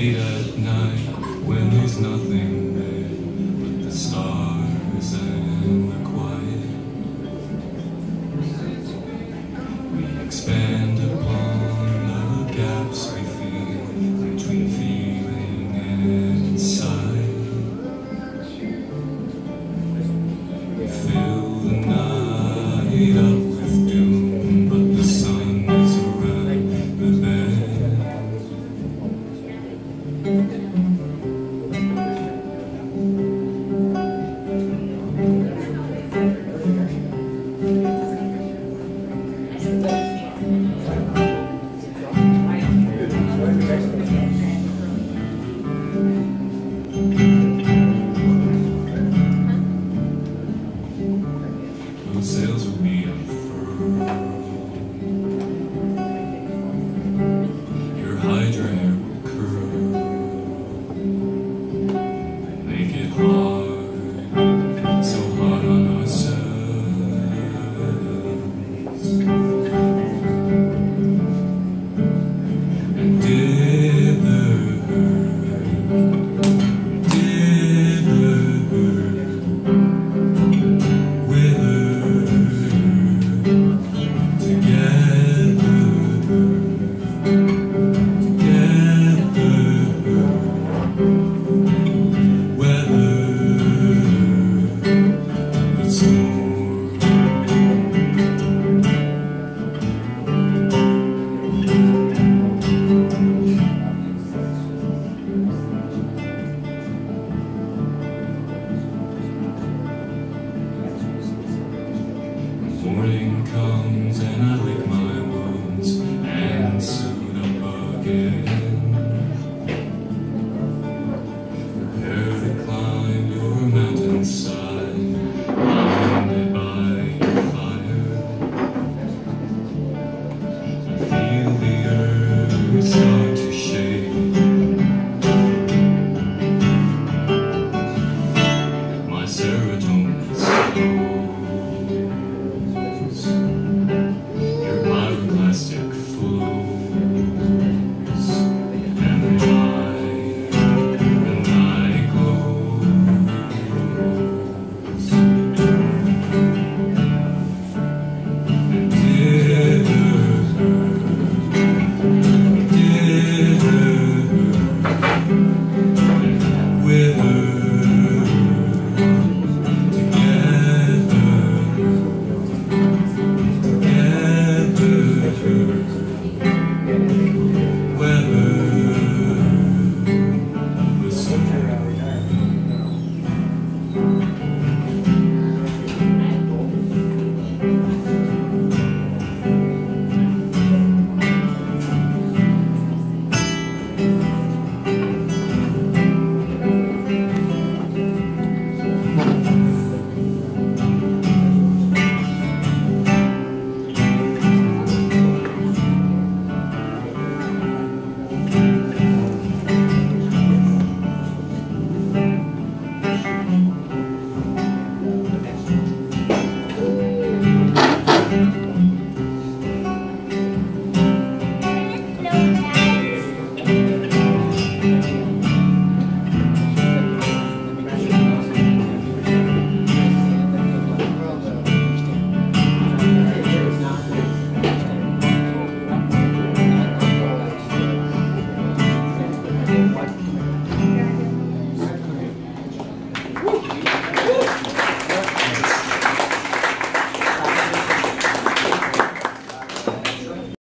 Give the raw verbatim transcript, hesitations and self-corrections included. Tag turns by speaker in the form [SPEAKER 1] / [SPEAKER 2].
[SPEAKER 1] late at night when there's nothing there but the stars and the quiet. We expand upon the gaps we feel between feeling and sight. We fill the night up with doom, but the sun is around the bend. Those sails will be unfurled. Your hydra hair will curl. Make it hard, so hard on ourselves. And dither, dither, whither, together, together, weather the storm. Morning comes and I lick my wounds and suit up again. Prepare to climb your mountainside, blinded by your fire. I feel the earth start to shake. My serotonin slows. Your pyroclastic flows, and the night, the night glows. And dither, dither, whither, together, weather the storm. What?